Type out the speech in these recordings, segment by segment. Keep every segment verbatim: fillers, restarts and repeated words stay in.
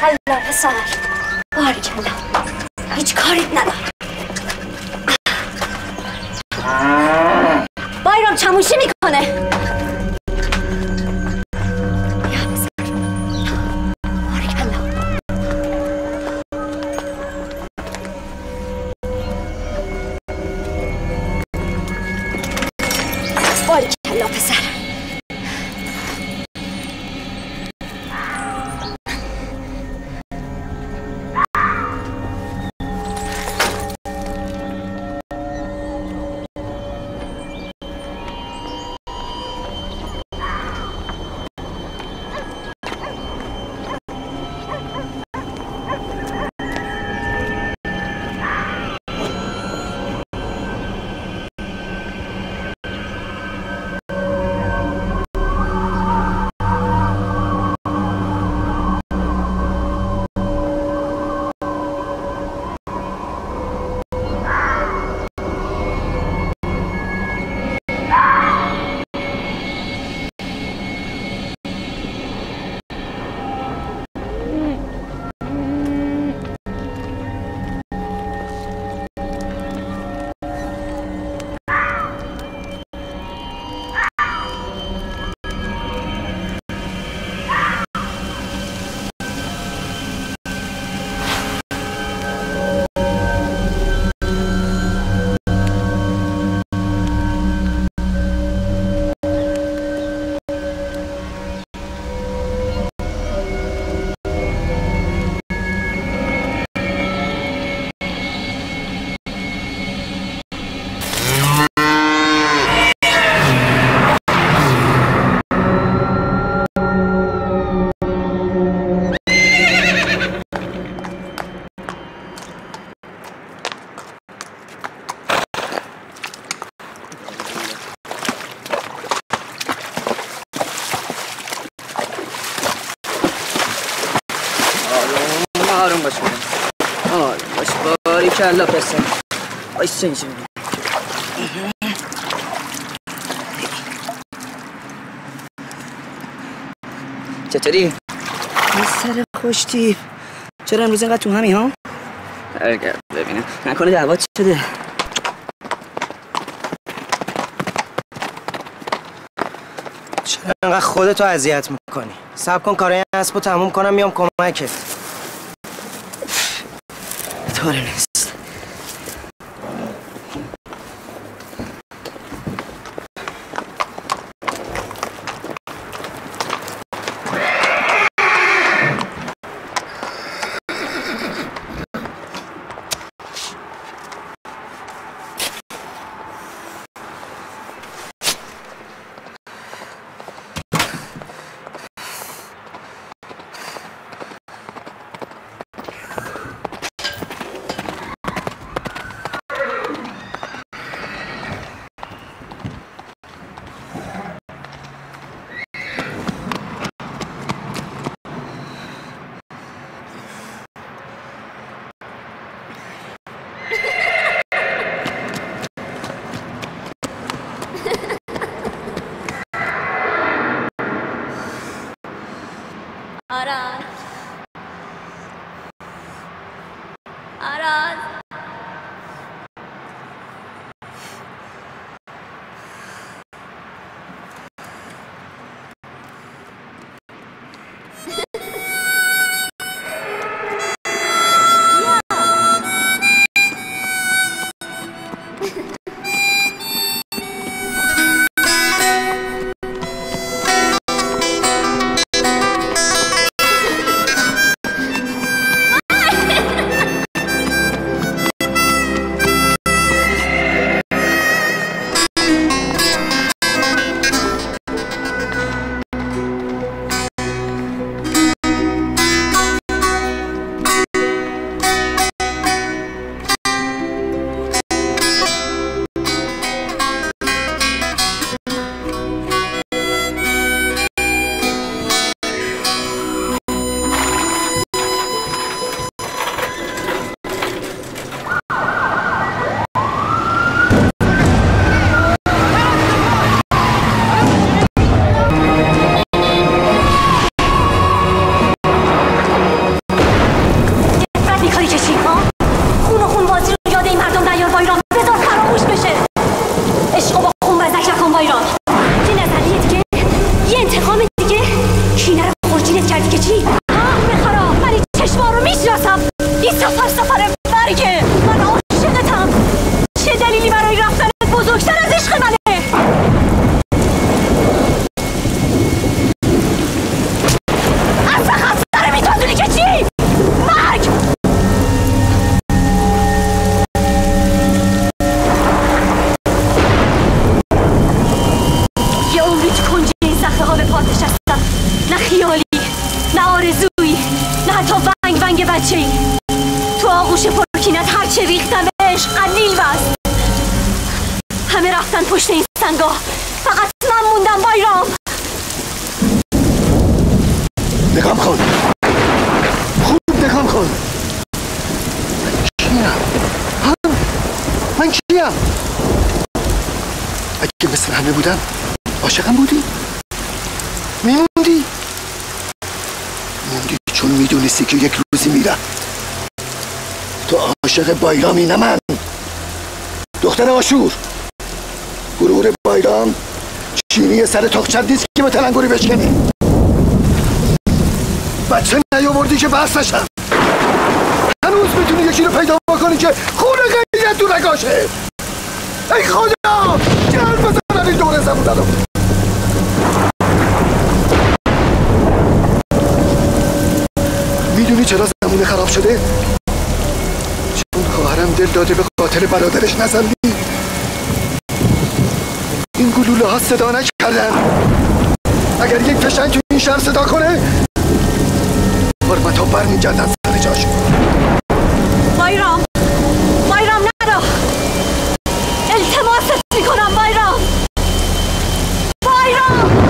باریکلا پسر، باریکلا. هیچ کاریت ندارم. بایرام چموشی میکنه. باریکلا پسر. آروم باش آروم باش باریکلا پسر. بایسته اینجا. چطوری؟ پسر خوشتیپ. چرا امروز اینقدر تو همی ها؟ برگرد ببینم نکنه دعوا چی شده. چرا اینقدر خودتو اذیت میکنی؟ صبر کن کارای اسبو تموم کنم میام کمکت. طوری نیست. آراز آراز سکینت هرچه ریختم بهش قلیل بست. همه رفتن پشت این سنگاه، فقط من موندم بایرام. نگام کن، خوب نگام کن. کیم؟ هم؟ من کیم؟ اگه مثل همه بودم عاشقم بودی؟ میموندی؟ موندی چون میدونستی که یک روزی میرم. تو عاشق بایرامی نه من، دختر آشور. گرور بایرام چینی سر تاقچت نیست که به تلنگوری بشکنی. بچه نیاوردی که بحث نشم. هنوز میتونی یکی رو پیدا بکنی که خون غیرت تو رگاشه. ای خدا جهل بزنن این دوره زمونن رو. میدونی چرا زمونه خراب شده؟ چون خواهرم دل داده به قاتل برادرش نزنی. این گلوله ها صدا نکردن. اگر یک فشنگ تو این شهر صدا کنه حرمت ها بر میگردن سر جاشون. بایرام بایرام نرو، التماست میکنم بایرام. بایرام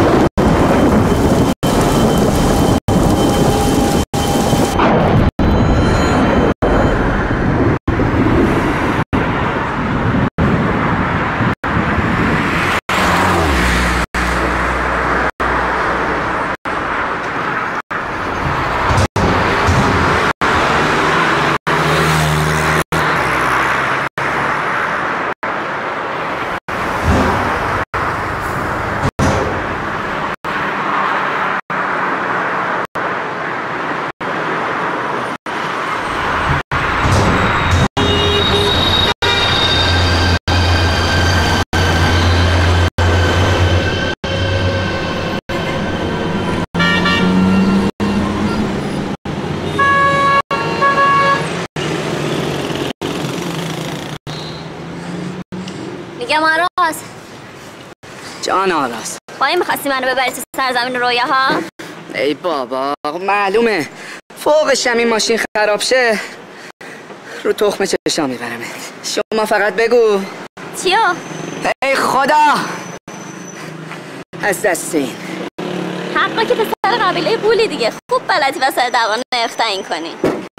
میگم آراز. جان آراز، خواهی میخواستی منو ببری تو سرزمین رویاها؟ ای بابا معلومه فوقش هم این ماشین خراب شه رو تخم چشا میبرمت. شما فقط بگو چیو؟ ای خدا از دست این حقا که پسر قبیله بولی دیگه، خوب بلدی وسط دعوا نرخ تعیین کنی.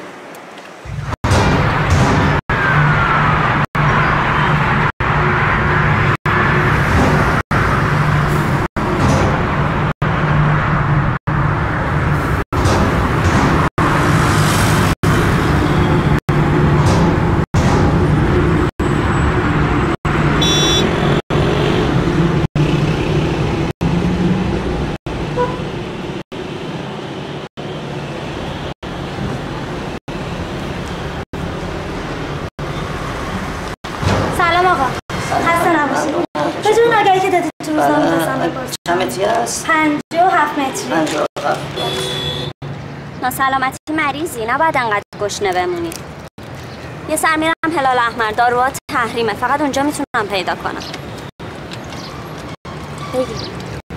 چند متری هست؟ پنجاه و هفت متری. پنجاه و هفت. ناسلامتی مریضی، نباید انقدر گشنه بمونی. یه سر میرم هلال احمر، داروات تحریمه، فقط اونجا میتونم پیدا کنم. بگی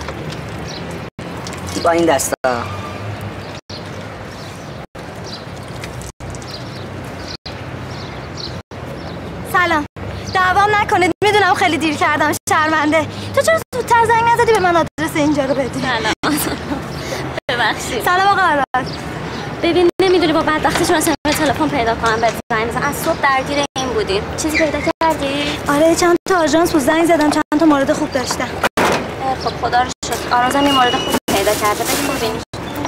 با این دستا سلام. دعوام نکنید، میدونم خیلی دیر کردم، شرمنده. تو چرا زودتر زنگ نزدی به من آدرس اینجا رو بدی؟ سلام. ببخشید. سلام آقا آراز. ببین نمیدونی با بدبختیشون اصلا تلفن پیدا کنم بهت زنگ بزنم. از صبح درگیر این بودیم. چیزی پیدا کردی؟ آره چند تا آژانس بود، زنگ زدم، چند تا مورد خوب داشتم. خب خدا رو شکر آرازم یه مورد خوب پیدا کرده. ببین ببینی.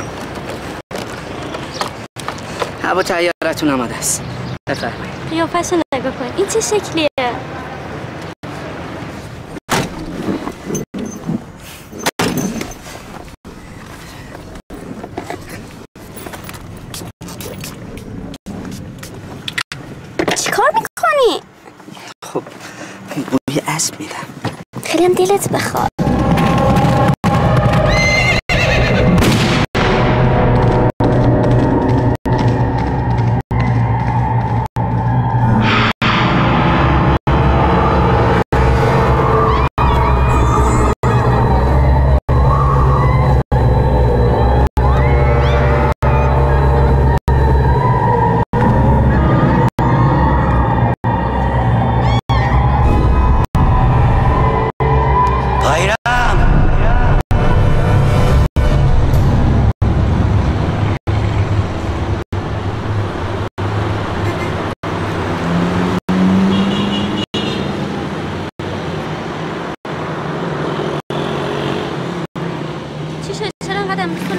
هوا تیارتون آماده است. بفرمایید. قیافه‌شو نگاه کن. این چه شکلیه؟ چیکار میکنی؟ خب بوی اسب میدم. خیلی هم دلت بخواد.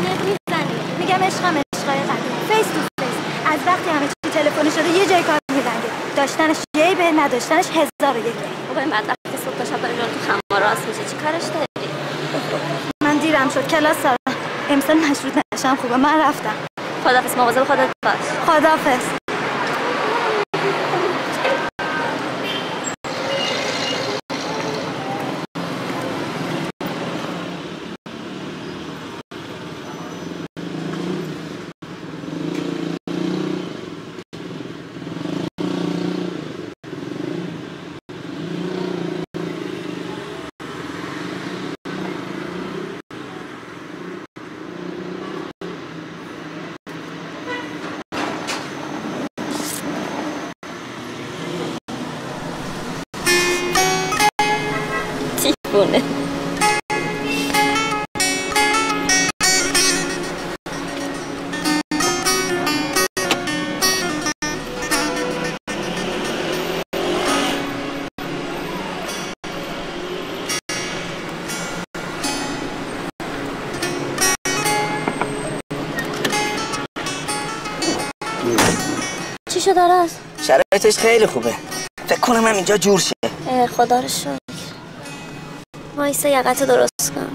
میگم عشقم عشقای قدیم فیس تو فیس از وقتی همه چی تلفنی شده یه جای کار میلنگه داشتنش جیبه نداشتنش هزار و یک خب این بدبختی صبح تا شب داره تو خمار راست میشه چی کارش داری؟ من دیرم شد کلاس دارم امسال مشروط نشم خوبه من رفتم خداحافظ مواظب خودت باش خداحافظ بونه چی شد آراز؟ شرایطش خیلی خوبه فکر کنم هم اینجا جور شه خدا رو شکر وایسا یقتو درست کن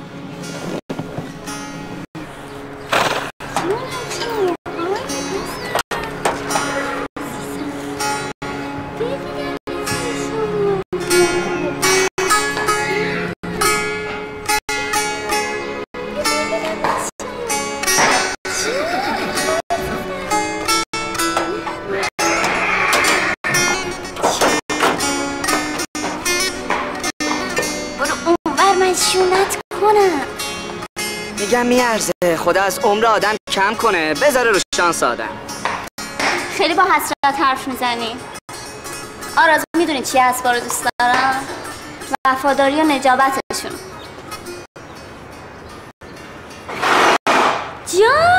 شونت کنم میگم میارزه خدا از عمر آدم کم کنه بذاره رو شانس آدم خیلی با حسرت حرف میزنی آراز میدونی چی اسبا رو دوست دارم وفاداری و نجابتشون جان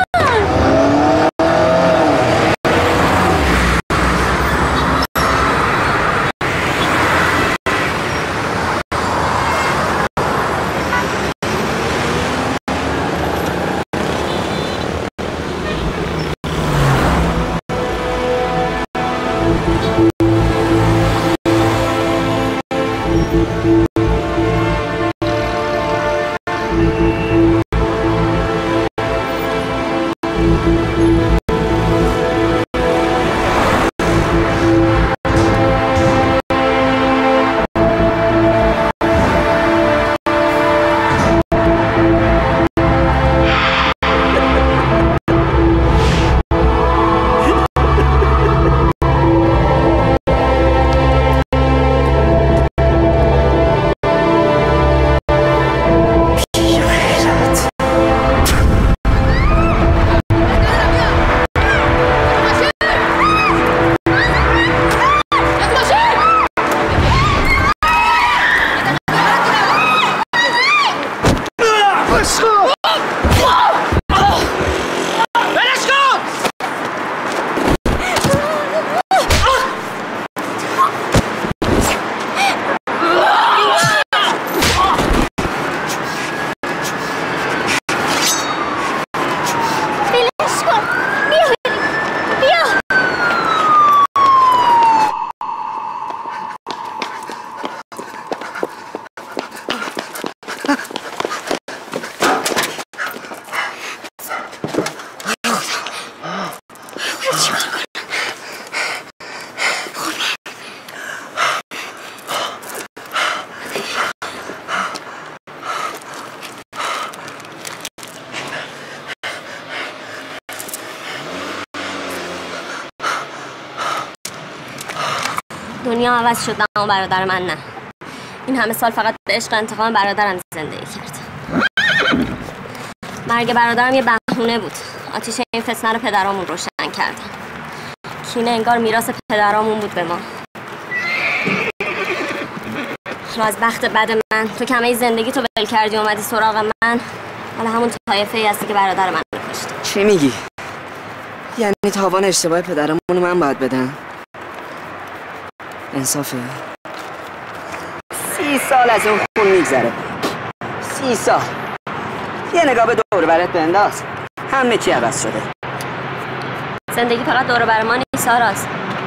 دنیا عوض شد اما برادر من نه این همه سال فقط به عشق انتقام برادرم زندگی کرد مرگ برادرم یه بهونه بود آتیش این فتنه رو پدرامون روشن کردن کینه انگار میراث پدرامون بود به ما رو از بخت بد من تو کمه زندگی تو ول کردی اومدی سراغ من حالا همون طایفه ای هستی که برادر من رو کشت چی میگی؟ یعنی تاوان اشتباه پدرمون رو من باید بدم؟ انصافه سی سال از اون خون میگذره سی سال یه نگاه به دور برت بنداز همه چی عوض شده. زندگی فقط دور بر ما نیست آراز.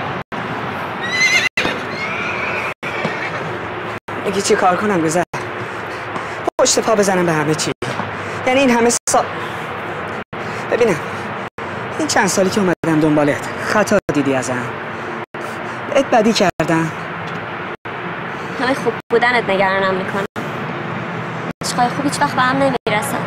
میگی چی کار کنم گذر؟ پشت پا بزنم به همه چی. یعنی این همه سال ببینم این چند سالی که اومدم دنبالت خطا دیدی ازم؟ بهت بدی کردم؟ همه خوب بودنت نگرانم میکنه. عشقای خوب هیچ وقت به هم نمیرسن.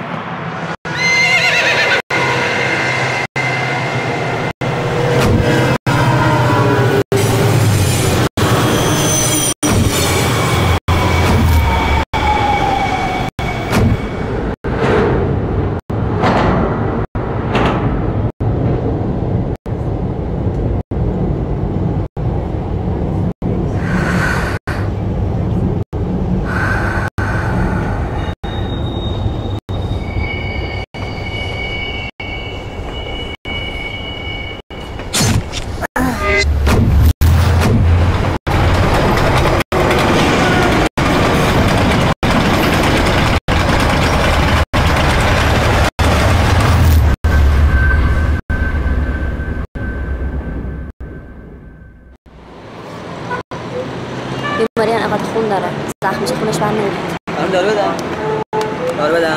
بیماری انقدر خون داره زخمش خونش بند نمیاد. من دارو بدم دارو بدم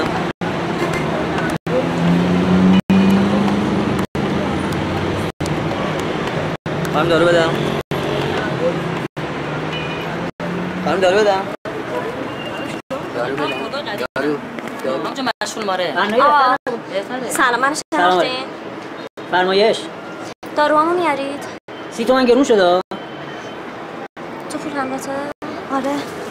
خانم دارو بدم خانم دارو بدم دارو بدم دارو دارو اونجا مشغول ماره. سلام من شناختین؟ فرمایش داروامو میارید؟ سی تومن گرون شده. تو پول همراته؟ آره.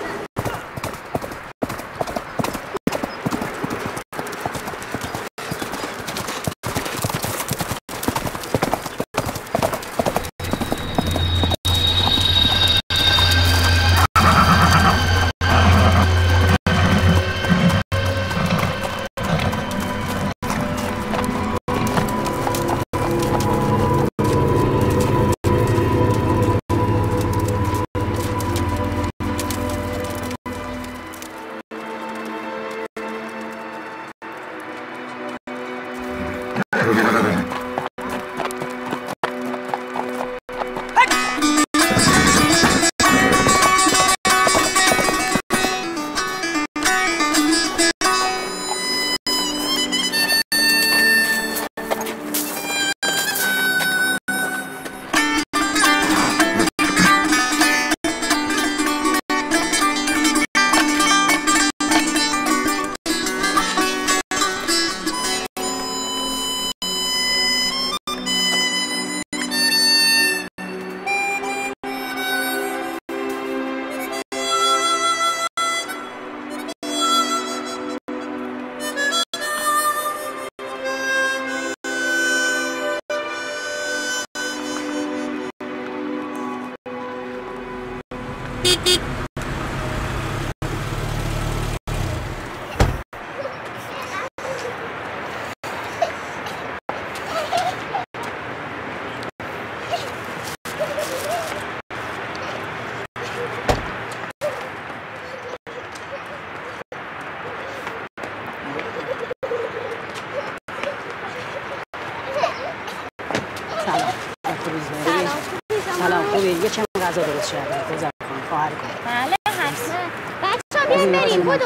یه چند غذا درست شده گذار کن خواهر کن. بله حتما. بچه‌ها بیاین بریم بودو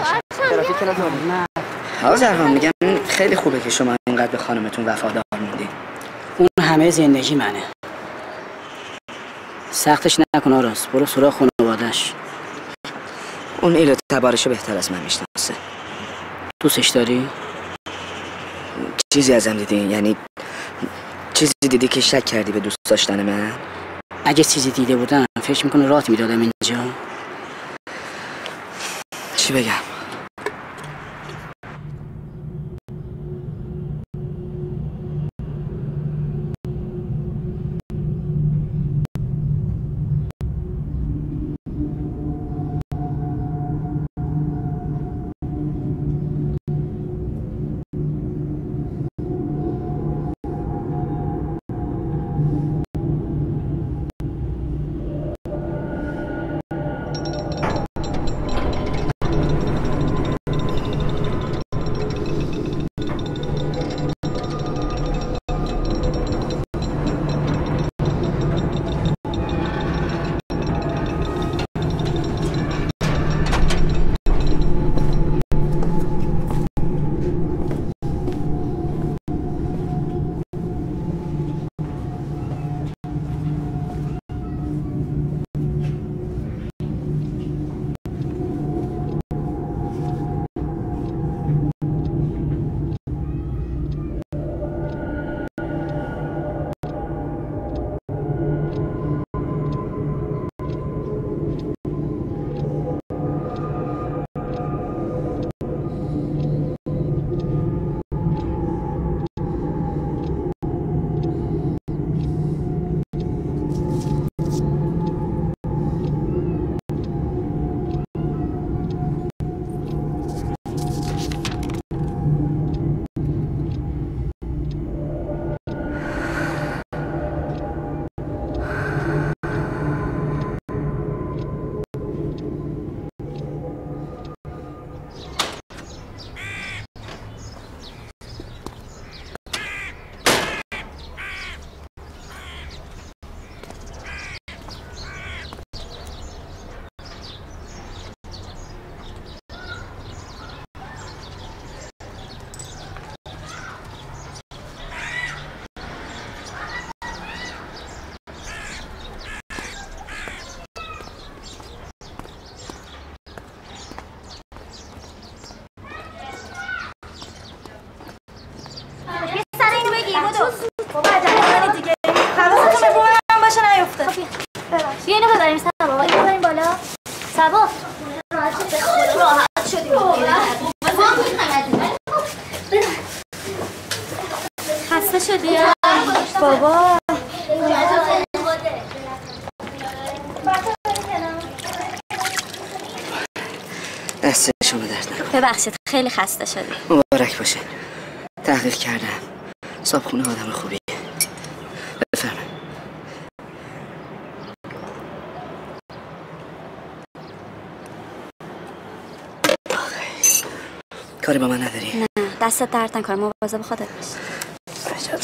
آشان. آقا زرهان میگم خیلی خوبه که شما اینقدر به خانمتون وفادار موندی. اون همه زندگی منه. سختش نکن آراز، برو سراغ خانواده‌اش. اون ایل و تبارشو بهتر از من میشناسه. دوستش داری؟ چیزی ازم دیدی؟ یعنی چیزی دیدی که شک کردی به دوست داشتن من؟ اگه چیزی دیده بودم فکر میکنه رات میدادم اینجا. چی بگم؟ بابا عجله کنید دیگه حواستون به بوم من باشه نیفته بیا اینو ببریم سبا اینو ببریم بالا سبا راحت شدیم خسته شدی بابا دست شما درد نکنه. ببخشید خیلی خسته شدی. مبارک باشه. تحقیق کردم صابخونه آدم خوبیه. بفرمایید. کاری با من نداری؟ نه دستت درد نکنه مواظب خودت باش. عجب.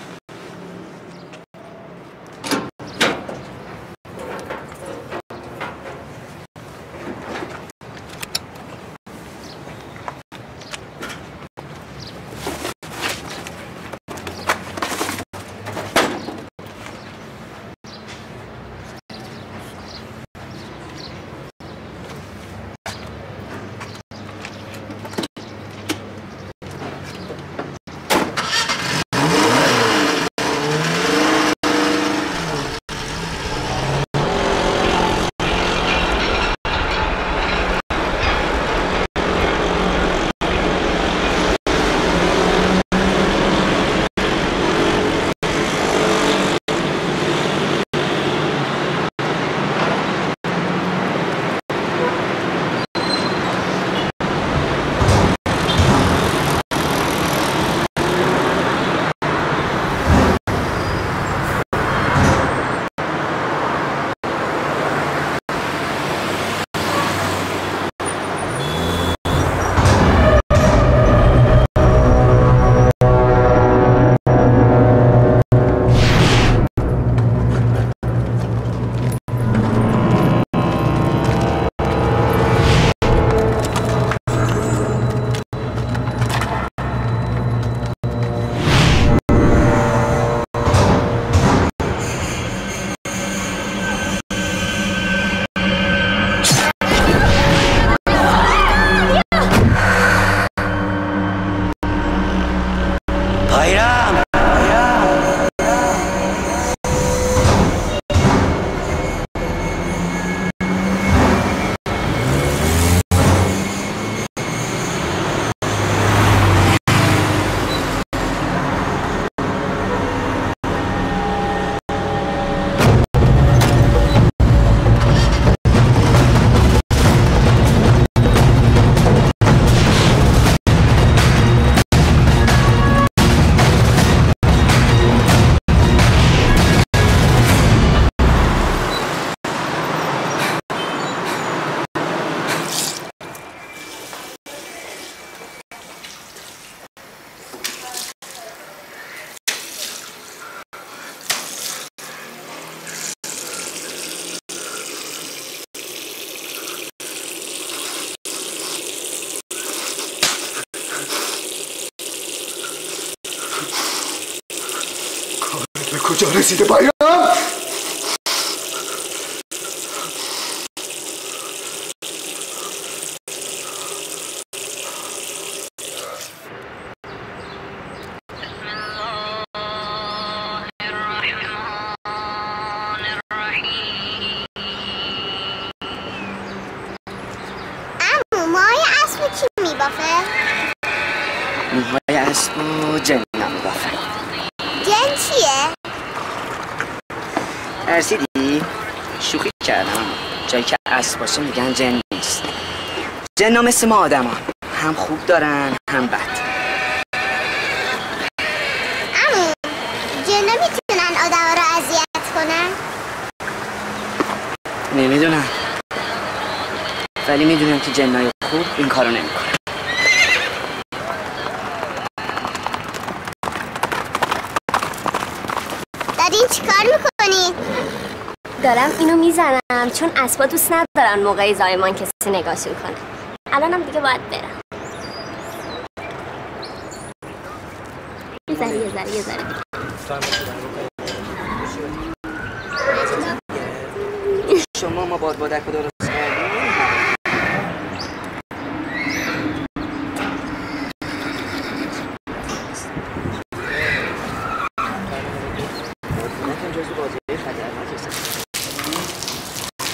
کجا رسیده بایرام؟ امو ماهای اسب کی میبافه؟ موهای اسب و جن میبافه. جن چیه؟ ارسیدی؟ شوخی کردم. جایی که اسب باشه میگن جن نیست. جن ها مثل ما آدم ها. هم خوب دارن هم بد. امو جن ها میتونن آدم ها رو اذیت کنن؟ نمیدونم، ولی میدونم که جنای خوب این کارو نمیکنن. دارین چی کار میکنی؟ دارم اینو میزنم چون اسبا دوست ندارن موقع زایمان کسی نگاهشون کنه. الانم دیگه باید برم. یه ذره یه ذره یه ذره شما ما باد بادک رو درست کردیم.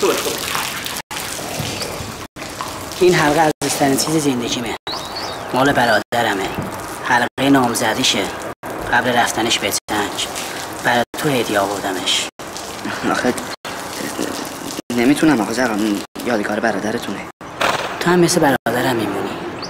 خوبه خوبه. این حلقه عزیزترین چیز زندگیمه. مال برادرمه. حلقه نامزدیشه. قبل رفتنش به تنگ. برای تو هدیه آوردمش. آخه نمیتونم آقا جوان، یادگار برادرتونه. تو هم مثل برادرم میمونی.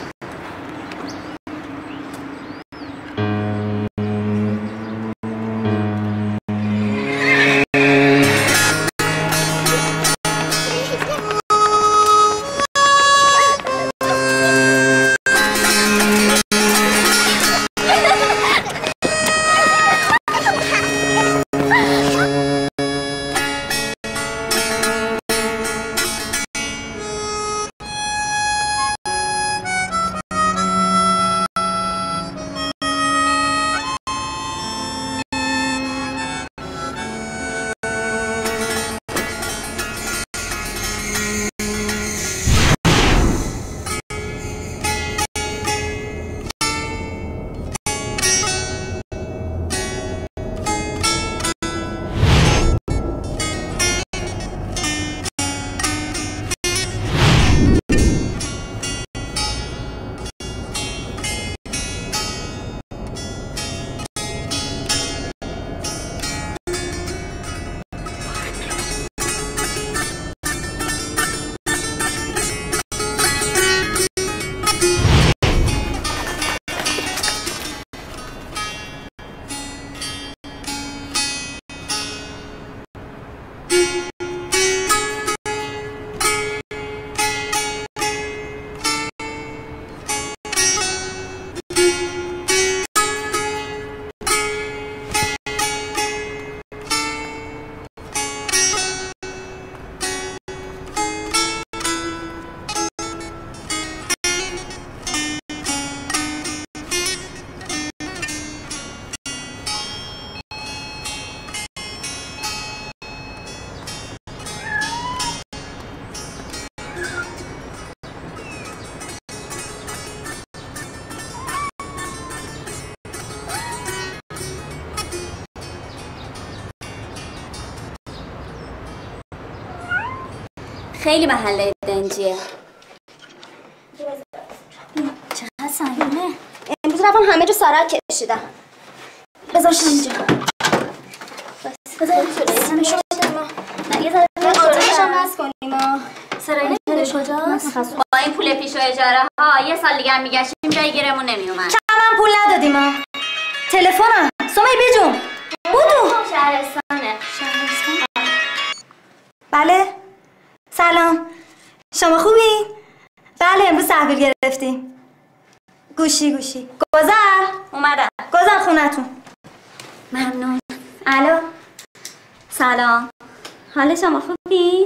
خیلی محله دنجیه. چقدر سنگینه. امروز رفتم همه جو سرک کشیدم. بذارش اینجا. بذار اینجا شما. نه یه ذره آتش هم بس کنیم. سرای نمیدش کجاست؟ با این پول پیش و اجاره ها یه سال دیگه هم میگشتیم جای گیرمون نمیومد. کم هم پول ندادیم ها. تلفنم. سمی بجون. بودو. شهرستانه. شهرستان. بله. سلام. شما خوبی؟ بله امروز تحویل گرفتیم. گوشی گوشی. گذر. اومدم. گذر خونتون. ممنون. الو. سلام. حال شما خوبی؟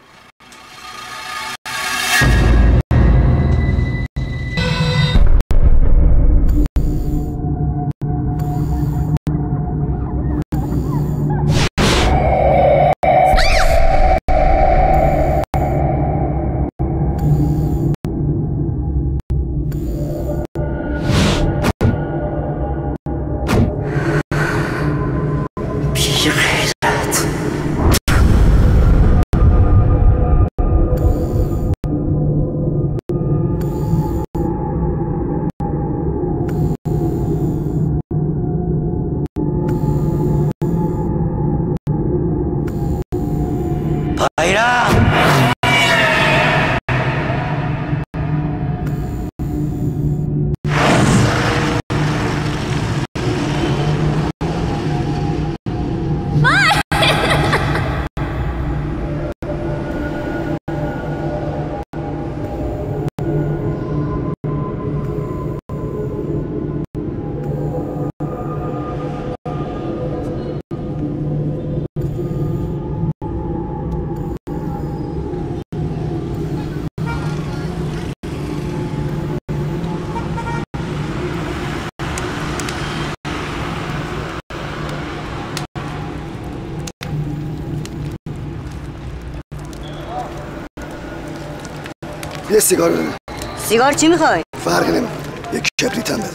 یه سیگار بده. سیگار چی میخوای؟ فرقی نمیکنه. یک کبریت هم بده.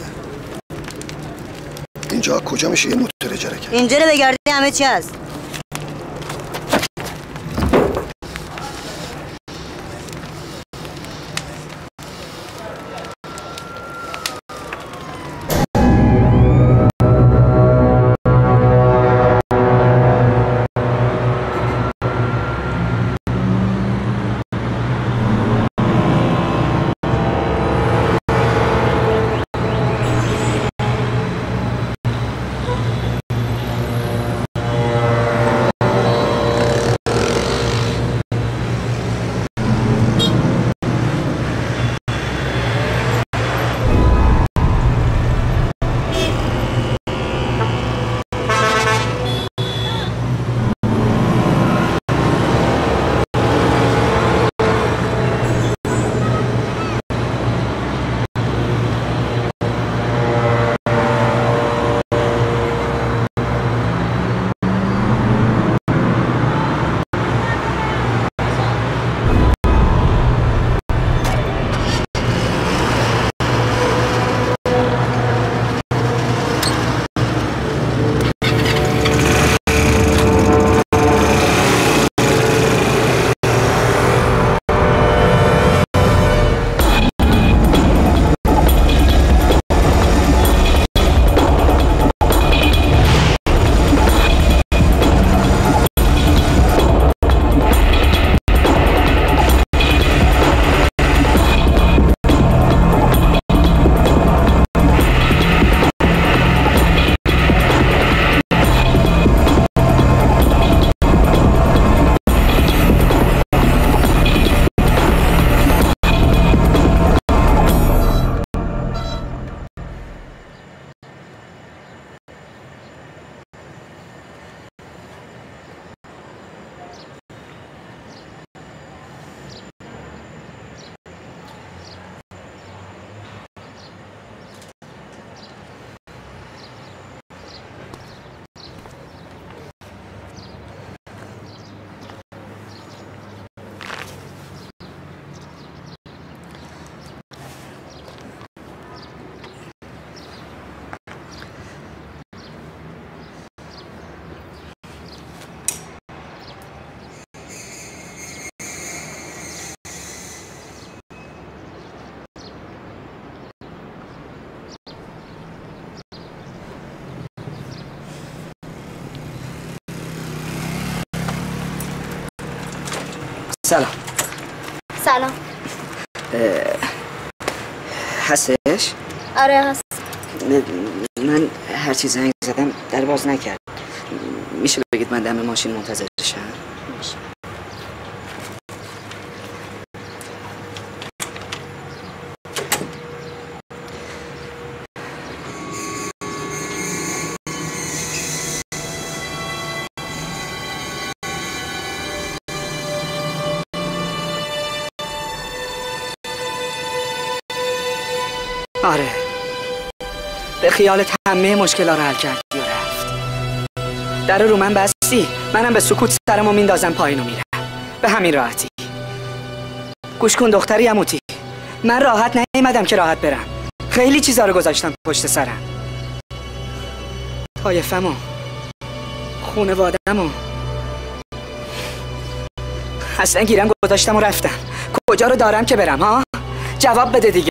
اینجا کجا میشه یه موتور اجاره کرد؟ اینجا رو بگردی همه چی هست. سلام. سلام. هستش؟ آره هست. من هر چی زنگ زدم در باز نکرد. میشه بگید من دم ماشین منتظرشم؟ میشه. آره، به خیالت همه مشکل‌ها رو حل کردی و رفت. در رو من بستی، منم به سکوت سرمو میندازم پایین و میرم. به همین راحتی. گوش کن دختری عموتی، من راحت نیومدم که راحت برم. خیلی چیزا رو گذاشتم پشت سرم. طایفمو، خونوادمو، اصلا گیرم گذاشتم و رفتم. کجا رو دارم که برم ها؟ جواب بده دیگه.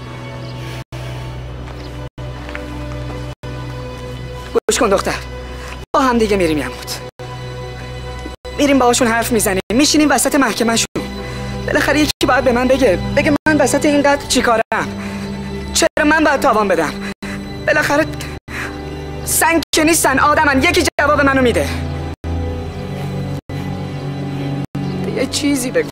گوش کن دختر، با هم دیگه میریم یموت. میریم باهاشون حرف میزنیم، میشینیم وسط محکمه‌شون. بالاخره یکی باید به من بگه بگه من وسط این قتل چی کارم؟ چرا من باید تاوان بدم؟ بالاخره سنگ که نیستن، آدمن. یکی جواب منو میده. یه چیزی بگو.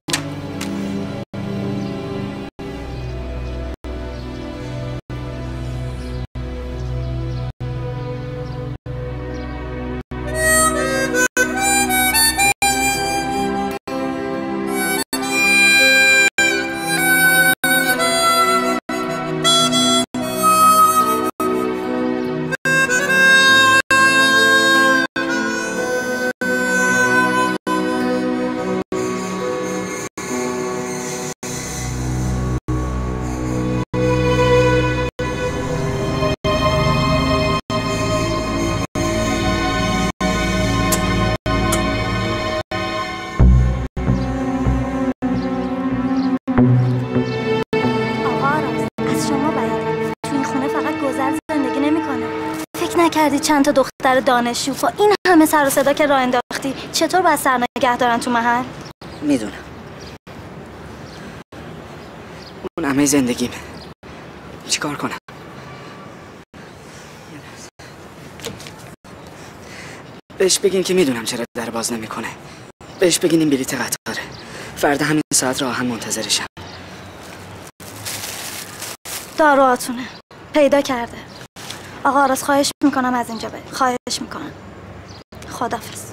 کردی چند تا دختر دانشجو با این همه سر و صدا که راه انداختی چطور باید سر نگه دارن تو محل؟ میدونم اون همه زندگیمه. چیکار کنم؟ بهش بگین که میدونم چرا در باز نمیکنه. بهش بگین این بلیت قطاره. فردا همین ساعت راه هم منتظرشم. داروهاتونه پیدا کرده. آقا آراز خواهش میکنم از اینجا بری. خواهش میکنم. خداحافظ.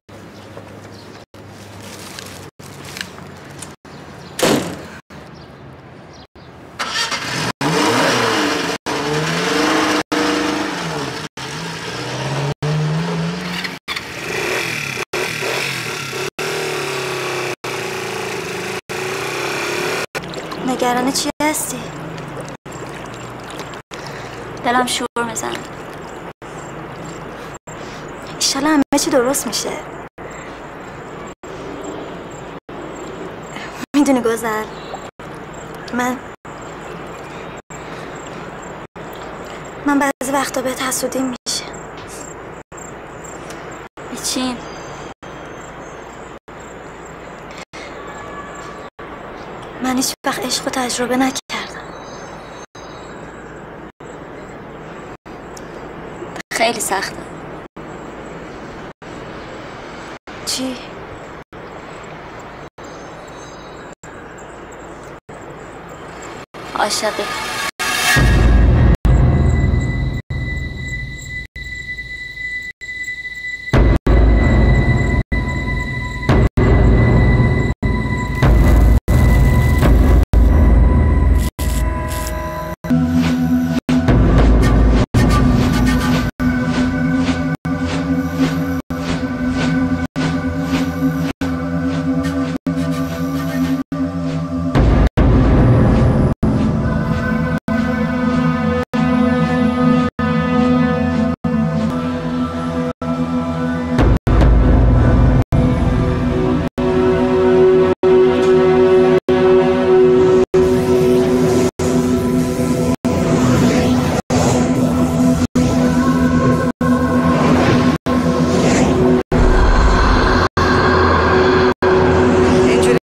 نگران چی هستی؟ دلم شور میزنه. ایشالا همه چی درست میشه. میدونی گذر من من بعضی وقتا بهت حسودیم میشه. چی؟ من هیچ وقت عشق رو تجربه نکردم. خیلی سخته. چی؟ عاشقی.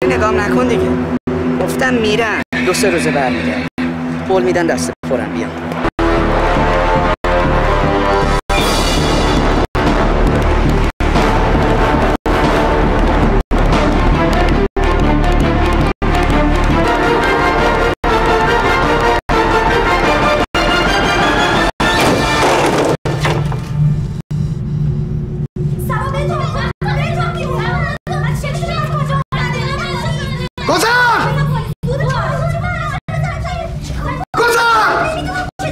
نگام نکن دیگه. گفتم میرن دو سه روزه برمیگردن. قول میدن دست پرم بیام. گذار! گذار!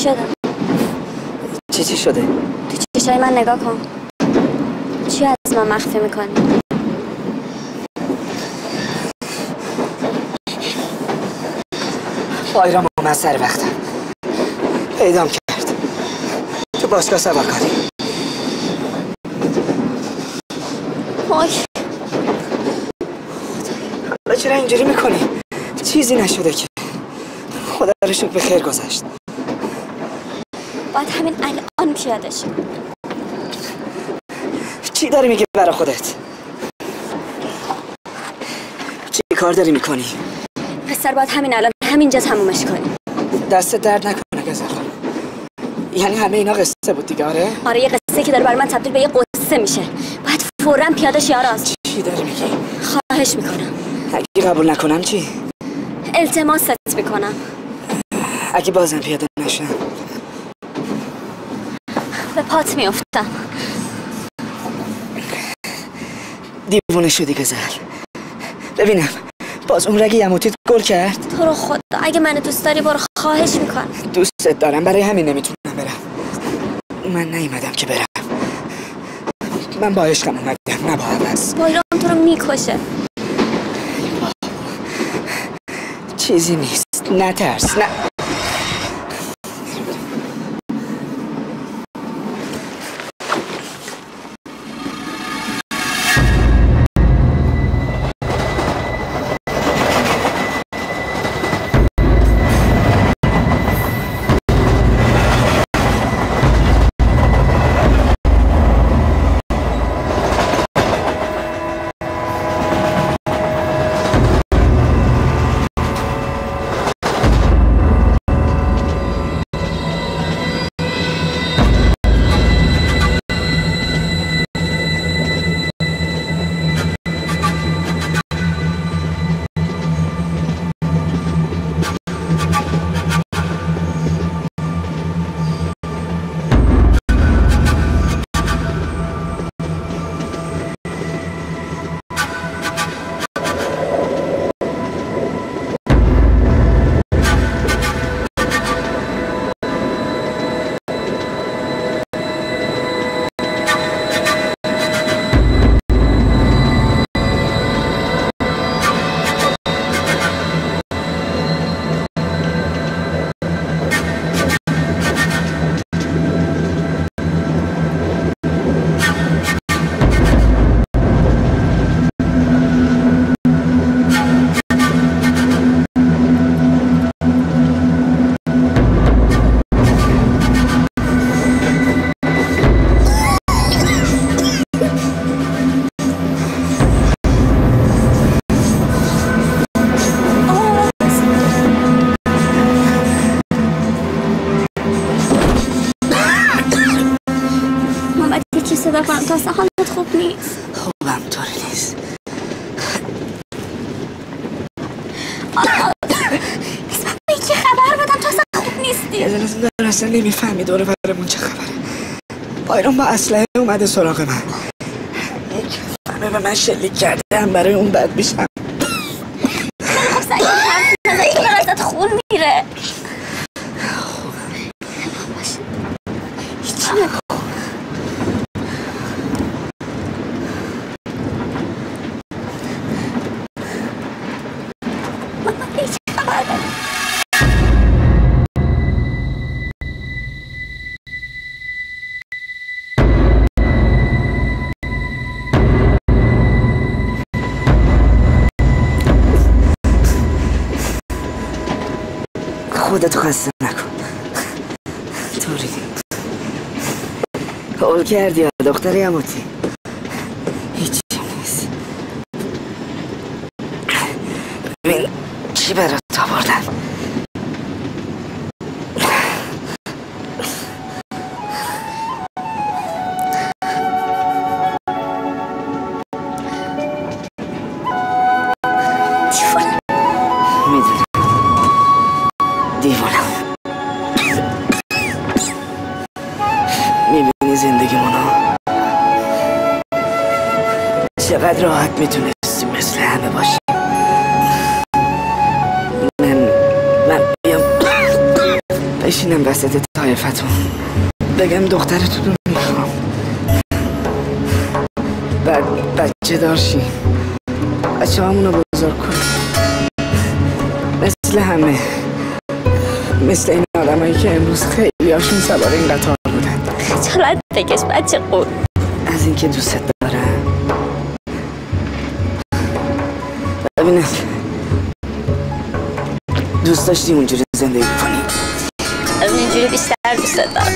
شده؟ چی چی شده؟ تو چشای من نگاه کن. چی از من مخفی میکنی؟ بایرام اومد سر وقتم پیدام کرد تو باشگاه سوارکاری. وای حالا چرا اینجوری میکنی؟ چیزی نشده که. خدا رو شکر به خیر گذشت. باید همین الان پیاده شی. چی داری میگی برا خودت؟ چی کار داری میکنی؟ پسر باید همین الان همینجا تمومش کنی. دست درد نکنه گزر. یعنی همه اینا قصه بود دیگه؟ آره؟ آره یه قصه که داره برای من تبدیل به یه قصه میشه. باید فوراً پیاده شی آراز. چی داری میگی؟ خواهش میکنم. اگه قبول نکنم چی؟ التماست میکنم. اگه بازم پیاده نشم به پات میافتم. دیوونه شدی گزل. ببینم باز اون رگی یموتیت گل کرد؟ تو رو خدا اگه منو دوست داری برو، خواهش میکنم. دوستت دارم، برای همین نمیتونم برم. من نیومدم که برم. من با عشقم اومدم نه با عوض. بایرام تو رو میکشه. چیزی نیست، نترس. نه صدا کنم تا اصلا حالت خوب نیست. خوبم طوری نیست. اسم به که خبر بدم تو اصلا خوب نیستی. یه لازم داره اصلا نمیفهمی دوره برمون چه خبره. بایرام با اسلحه اومده سراغ من. یک همه به من شلیک کردم برای اون بد بیشم. خب سعی کن حرف نزد که من ازت خون میره. خوبم. باشه هیچی نکن. خودتو خسته نکن. طوری قول کردی یا دختر یموتی؟ هیچی نیست. ببین چی برات آوردم. میدونم دیوانم. میبینی زندگیمونو چقدر راحت میتونستیم مثل همه باشیم. من من بیام بشینم وسط معرفتون بگم دخترتون رو میخوام بعد بچه دارشی بچه همونو بزرگ کن مثل همه مثل این آدم هایی که امروز خیلی هاشون سوار این قطار بودن. خجالت بکش بچه قول. از اینکه دوست دارم. ببینم دوست داشتی اونجوری زندگی کنی؟ اینجوری بیشتر دوست دارم.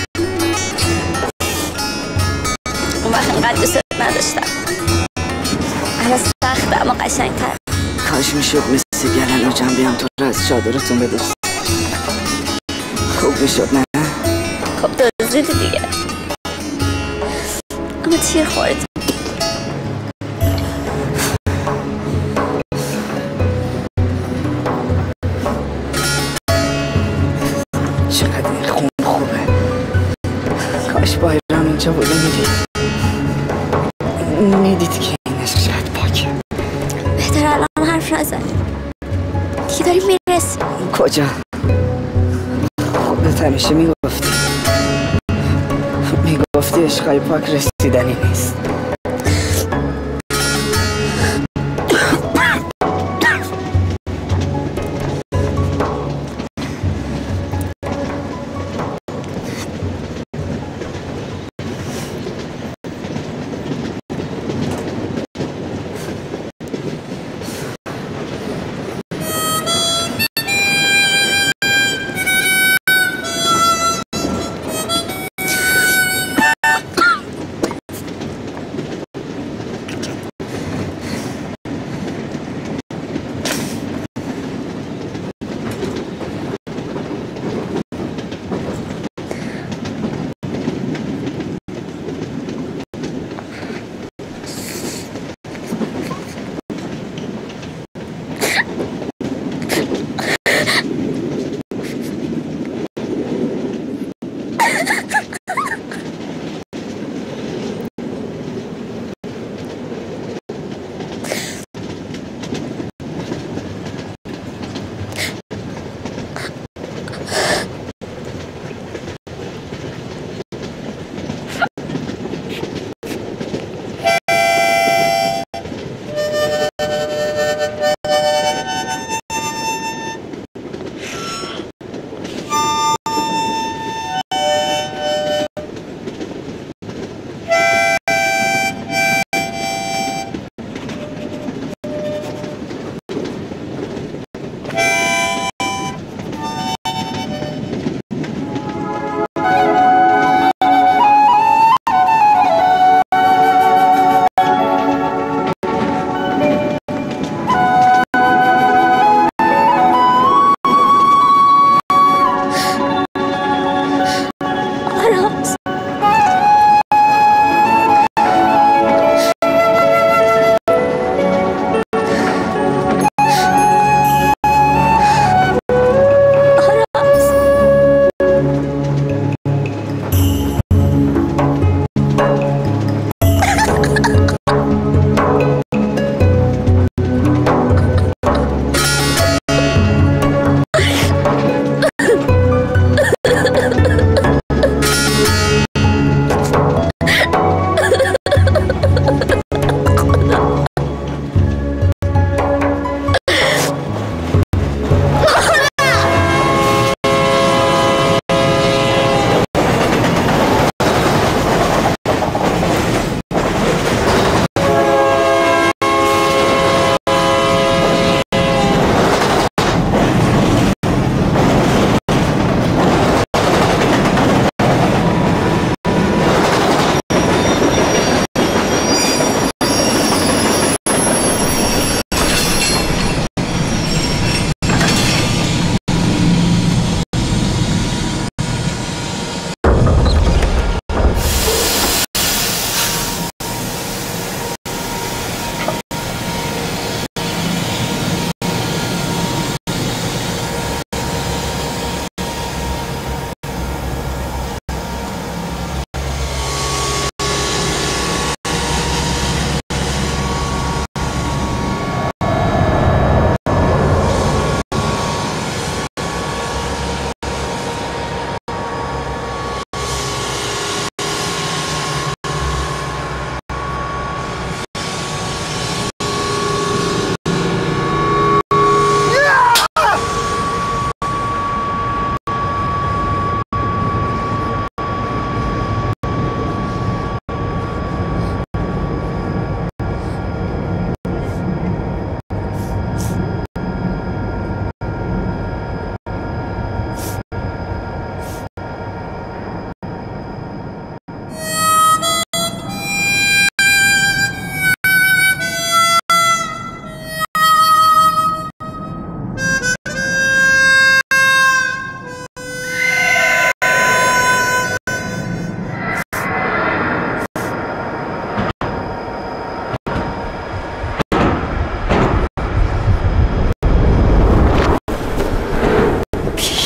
اون وقت اینقدر دوست نداشتم. الان سخته اما قشنگ‌تر. کاش میشد مثل گلن و جنبی هم تو رو از چادرتون بدوست. خوب میشد نه؟ خب دزدیدی دیگه. اما تیر خوردی. چقدر این خون خوبه. کاش بایرام اینجا بوده میدید میدید که این عشق شاید پاکه. بهتر الان حرف نزن دیگه داریم میرسیم. کجا؟ خودت همیشه میگفتی میگفتی عشقای پاک رسیدنی نیست.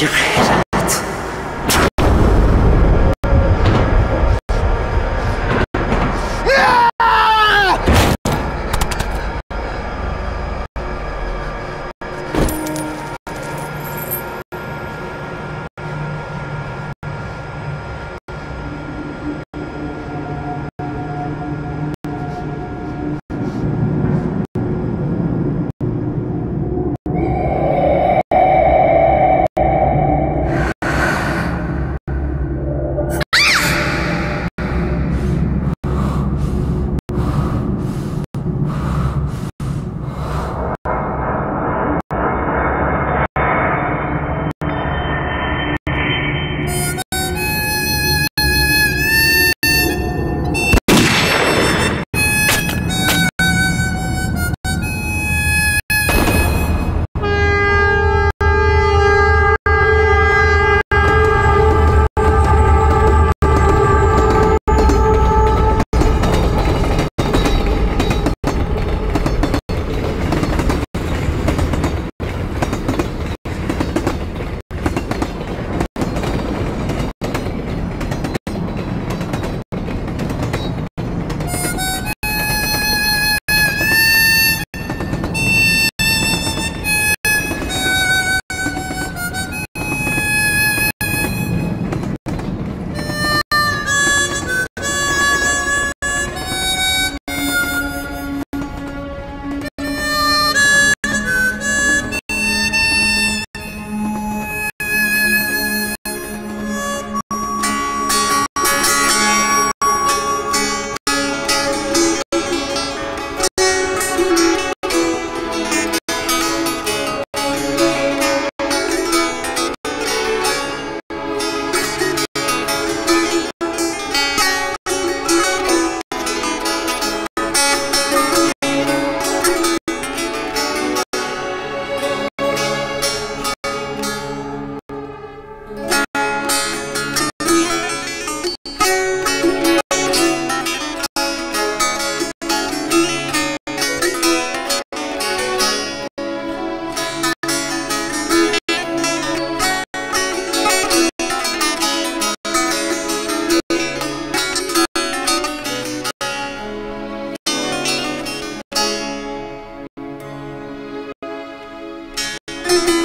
چه غیرت. Thank you.